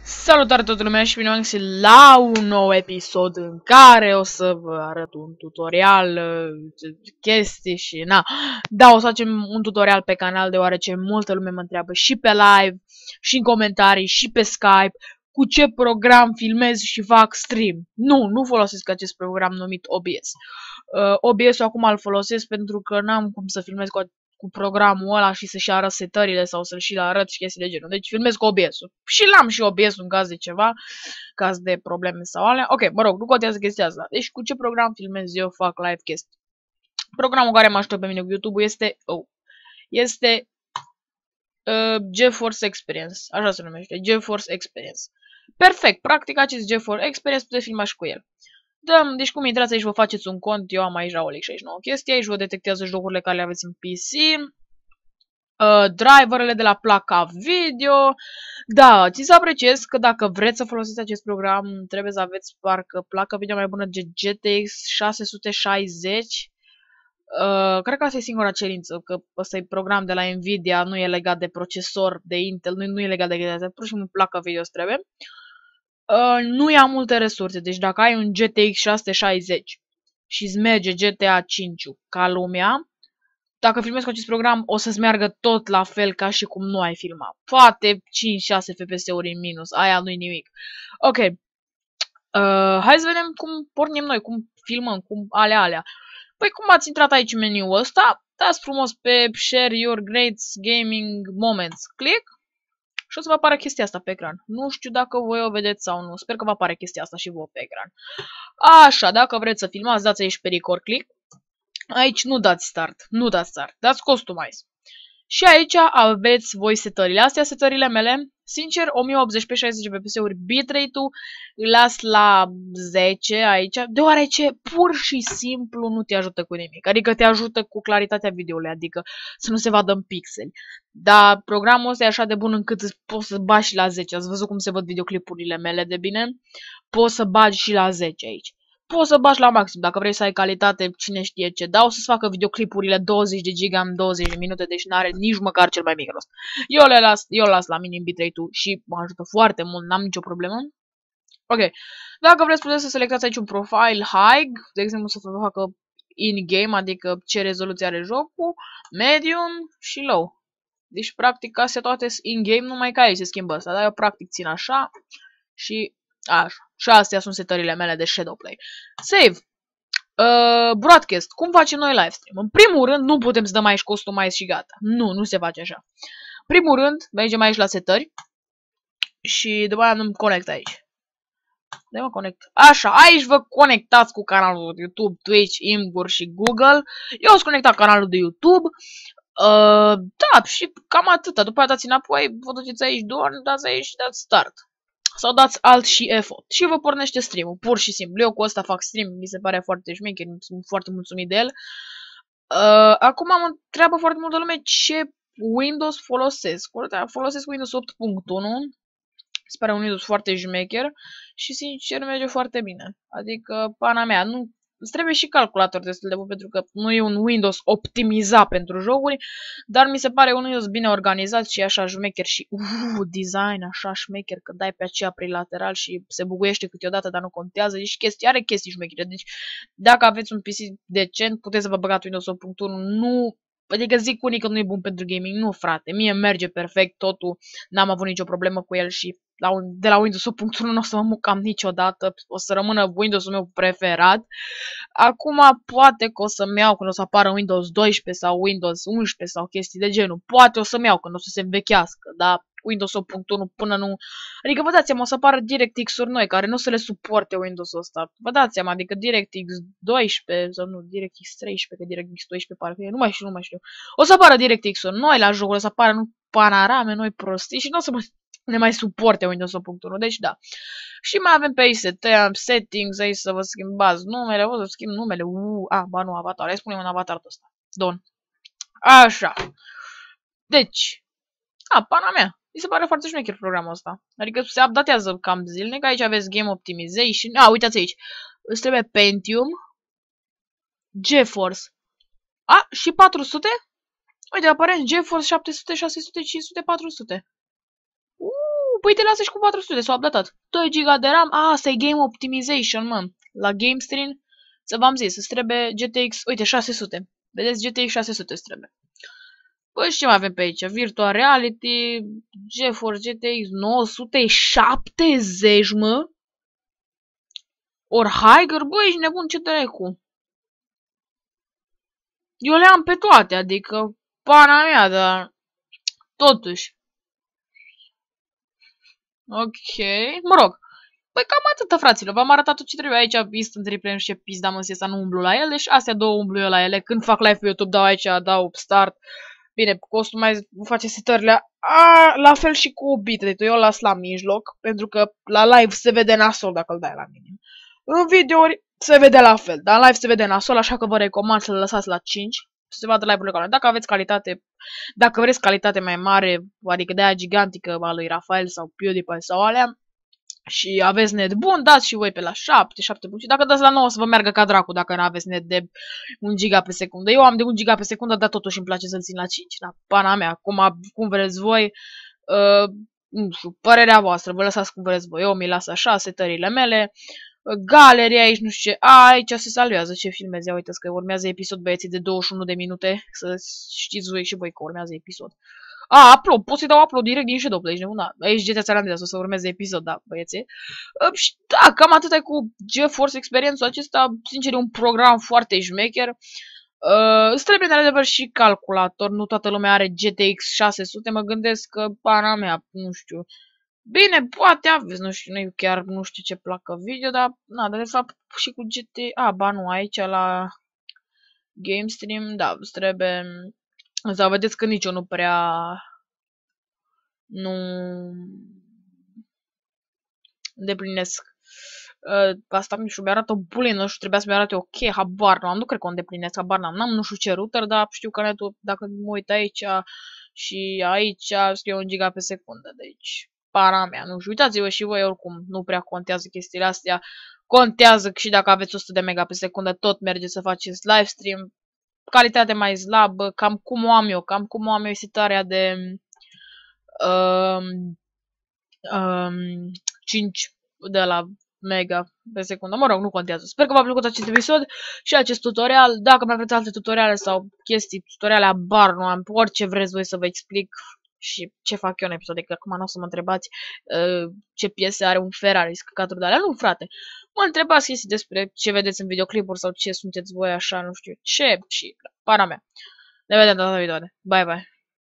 Salutare toată lumea și bine v-am găsit la un nou episod în care o să vă arăt un tutorial, chestii și na. Da, o să facem un tutorial pe canal deoarece multă lume mă întreabă și pe live, și în comentarii, și pe Skype cu ce program filmez și fac stream. Nu folosesc acest program numit OBS. OBS-ul acum îl folosesc pentru că n-am cum să filmez cu programul ăla și să-și arăt setările sau să-l și arăt și chestii de genul. Deci filmez cu OBS-ul. Și l-am și OBS-ul în caz de ceva, caz de probleme sau alea. Ok, mă rog, nu contează chestia asta. Deci cu ce program filmez eu, fac live chestii. Programul care mă ajută pe mine cu YouTube-ul este GeForce Experience. Așa se numește, GeForce Experience. Perfect, practic acest GeForce Experience puteți filma și cu el. Da, deci cum intrați aici, vă faceți un cont, eu am aici Raolic 69 chestii, aici vă detectează jocurile care le aveți în PC, driverele de la placa video. Da, țin să apreciez că dacă vreți să folosiți acest program, trebuie să aveți parcă placă video mai bună de GTX 660. Cred că asta e singura cerință, că ăsta e program de la Nvidia, nu e legat de procesor de Intel, nu e legat de GTX, pur și simplu placă video îți trebuie. Nu ia multe resurse, deci dacă ai un GTX 660 și îți merge GTA 5 ca lumea, dacă filmezi cu acest program o să-ți meargă tot la fel ca și cum nu ai filmat. Poate 5-6 FPS-uri în minus, aia nu-i nimic. Ok, hai să vedem cum pornim noi, cum filmăm, cum alea. Păi cum ați intrat aici în meniul ăsta, dați frumos pe Share Your Great Gaming Moments, click. Și o să vă apară chestia asta pe ecran. Nu știu dacă voi o vedeți sau nu. Sper că vă apare chestia asta și voi pe ecran. Așa, dacă vreți să filmați, dați aici pe record click. Aici nu dați start. Dați customize. Și aici aveți voi setările. Astea setările mele. Sincer, 1080 pe 60 fps-uri bitrate-ul îl las la 10 aici, deoarece pur și simplu nu te ajută cu nimic. Adică te ajută cu claritatea videoului, adică să nu se vadă în pixeli. Dar programul ăsta e așa de bun încât poți să bagi și la 10. Ați văzut cum se văd videoclipurile mele de bine? Poți să bagi și la 10 aici. Poți să bagi la maxim, dacă vrei să ai calitate, cine știe ce. Dar o să-ți facă videoclipurile 20 de giga în 20 de minute, deci n-are nici măcar cel mai mic rost. Eu las la minim bitrate-ul și mă ajută foarte mult, n-am nicio problemă. Ok, dacă vreți puteți să selectați aici un profile high, de exemplu să vă facă in-game, adică ce rezoluție are jocul, medium și low. Deci practic astea toate sunt in-game, numai că aici se schimbă asta, dar eu practic țin așa și așa. Și astea sunt setările mele de Shadowplay. Save. Broadcast. Cum facem noi livestream? În primul rând, nu putem să dăm aici customize și gata. Nu se face așa. În primul rând, mergem aici la setări. Și după aia nu-mi conect aici. De mă conect. Așa, aici vă conectați cu canalul de YouTube, Twitch, Imgur și Google. Eu sunt conectat canalul de YouTube. Da, și cam atâta. După aia dați înapoi, vă duceți aici doar, dați aici și dați start. Sau dați alt și F8 și vă pornește stream-ul, pur și simplu. Eu cu ăsta fac stream, mi se pare foarte șmecher, sunt foarte mulțumit de el. Acum mă întreabă foarte multă lume ce Windows folosesc. Folosesc Windows 8.1, se pare un Windows foarte șmecher și sincer merge foarte bine. Adică, pana mea, nu... Îți trebuie și calculator destul de bun pentru că nu e un Windows optimizat pentru jocuri, dar mi se pare un Windows bine organizat și așa șmecher și design așa șmecher că dai pe aceea prilateral și se buguiește câteodată, dar nu contează. Deci are chestii șmechere. Deci dacă aveți un PC decent, puteți să vă băgați Windows 8.1. Nu, adică zic unii că nu e bun pentru gaming. Nu, frate, mie merge perfect totul. N-am avut nicio problemă cu el și de la Windows 8.1 nu o să mă mucam niciodată. O să rămână Windows-ul meu preferat. Acum poate că o să-mi iau când o să apară Windows 12 sau Windows 11 sau chestii de genul. Poate o să-mi iau când o să se învechească, dar Windows 8.1 până nu... Adică vă dați seama, o să apară DirectX-uri noi care nu o să le suporte Windows-ul ăsta. Vă dați seama, adică DirectX 12 sau nu, DirectX 13, că DirectX 12 parcă e, nu mai știu. O să apară DirectX-uri noi la jocul, o să apară panorame noi prostii și nu o să ne mai suporte Windows 8.1, deci da. Și mai avem pe aici settings, aici să vă schimbați numele, o să schimb numele, ba nu, avatar, hai spunem un avatar ăsta, Don. Așa. Deci, pana mea, mi se pare foarte șmecher programul ăsta. Adică se updatează cam zilnic, aici aveți Game Optimization, uitați aici, îți trebuie Pentium, GeForce, și 400? Uite, aparent GeForce 700, 600, 500, 400. Păi te lasă și cu 400, s-au updatat. 2 GB de RAM, asta e Game Optimization, mă. La GameStream, să v-am zis, îți trebuie GTX, uite, 600. Vedeți, GTX 600 îți trebuie. Păi și ce mai avem pe aici? Virtual Reality, GeForce GTX 970, mă? Ori Higer, băi, ești nebun, ce dracu? Eu le am pe toate, adică pana mea, dar totuși. Ok, mă rog. Păi cam atâta, fraților. V-am arătat tot ce trebuie aici. Instant replay, nu știu ce pizda mă să nu umblu la ele. Și astea două umblu eu la ele. Când fac live pe YouTube, dau aici, dau start. Bine, customize, face setările la fel și cu bitrate-ul. Eu las la mijloc, pentru că la live se vede nasol dacă îl dai la minim. În videouri se vede la fel, dar în live se vede nasol, așa că vă recomand să-l lăsați la 5. Să se vadă live-urile care. Dacă aveți calitate, dacă vreți calitate mai mare, adică de aia gigantică a lui Rafael sau PewDiePie sau alea, și aveți net bun, dați și voi pe la 7, 7 și dacă dați la 9 să vă meargă ca dracu dacă nu aveți net de 1 giga pe secundă. Eu am de 1 giga pe secundă, dar totuși îmi place să-l țin la 5, la pana mea, cum vreți voi, nu știu, părerea voastră, vă lăsați cum vreți voi, eu mi las așa, setările mele, galeria aici, nu știu ce, aici se salvează ce filmezi, ia uitați că urmează episod băieții de 21 de minute, să știți voi și voi că urmează episod. Upload, pot să-i dau upload direct din Shadow Play, nu? Da, aici GTA San Andreas, o să urmeze episod, da, băieții. Și da, cam atât e cu GeForce Experience-ul acesta, sincer, e un program foarte șmecher. Îți trebuie de adevăr și calculator, nu toată lumea are GTX 600, mă gândesc că, pana mea, nu știu. Bine, poate aveți, nu știu, nu chiar nu știu ce placă video, dar, na, dar de fapt și cu GTA, ba nu, aici la GameStream, da, îți trebuie. Sau vedeți că nici eu nu prea nu îndeplinesc. Asta nu știu, mi-arată o bulină, nu știu, trebuia să mi-arate ok, habar n-am, nu cred că o îndeplinesc, habar n-am, nu știu ce router, dar știu că netul, dacă mă uit aici și aici, scrie 1 giga pe secundă, deci, para mea, nu știu, uitați-vă și voi oricum, nu prea contează chestiile astea, contează și dacă aveți 100 de mega pe secundă, tot merge să faceți livestream, calitate mai slabă, cam cum o am eu setarea de 5 de la mega pe secundă. Mă rog, nu contează. Sper că v-a plăcut acest episod și acest tutorial. Dacă mai vreți alte tutoriale sau chestii, tutoriale abar, nu am, orice vreți voi să vă explic și ce fac eu în episod. Că acum nu o să mă întrebați ce piese are un Ferrari, scăcaturi de alea. Nu, frate. Mă întrebați chestii despre ce vedeți în videoclipuri sau ce sunteți voi așa, nu știu ce și para mea. Ne vedem data viitoare. Bye, bye.